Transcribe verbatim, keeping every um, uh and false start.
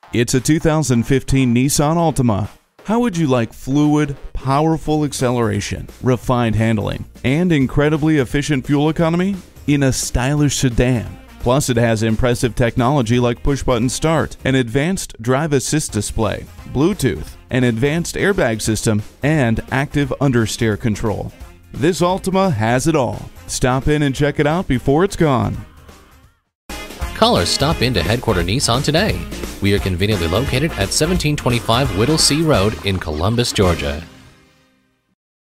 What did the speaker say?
It's a two thousand fifteen Nissan Altima. How would you like fluid, powerful acceleration, refined handling, and incredibly efficient fuel economy in a stylish sedan? Plus, it has impressive technology like push-button start, an advanced drive assist display, Bluetooth, an advanced airbag system, and active understeer control. This Altima has it all. Stop in and check it out before it's gone. Call or stop in to Headquarter Nissan today. We are conveniently located at seventeen twenty-five Whittlesea Road in Columbus, Georgia.